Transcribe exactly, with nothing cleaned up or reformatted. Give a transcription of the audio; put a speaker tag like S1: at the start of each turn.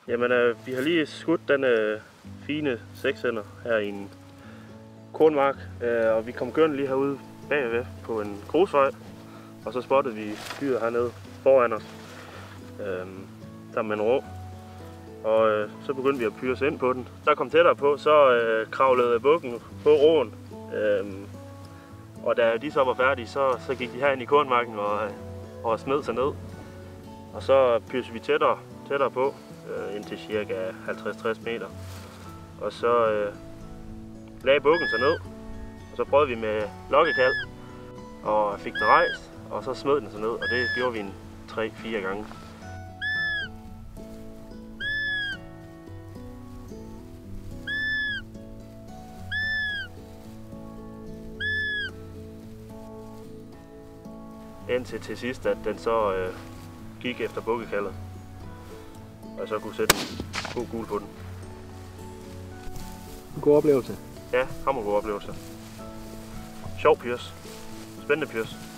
S1: Jamen, øh, vi har lige skudt den øh, fine seksender her i en kornmark, øh, og vi kom kørende lige herude bagved på en grusvej, og så spottede vi dyret hernede foran os, øh, sammen med en rå. Og øh, så begyndte vi at pyre os ind på den. Der kom tættere på, så øh, kravlede bukken på roen, øh, og da de så var færdige, så, så gik de herind i kornmarken og, og smed sig ned. Og så pyrede vi tættere, tættere på, øh, indtil cirka halvtreds til tres meter. Og så øh, lagde bukken sig ned, og så prøvede vi med lokkekald, og fik den rejst, og så smed den sig ned, og det gjorde vi en tre fire gange. Indtil til sidst, at den så øh, gik efter bukkekaldet, og så kunne sætte en god gul på den.
S2: En god oplevelse.
S1: Ja, hammergod oplevelse. Sjov pyrs. Spændende pyrs.